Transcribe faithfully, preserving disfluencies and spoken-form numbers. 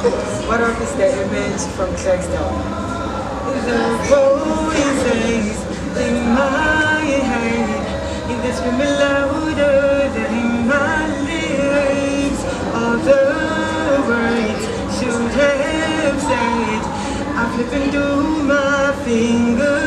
What up is the image from Clarkstown? The voices in my head, if they scream louder than my lips, all the words should have said, I flip into my fingers.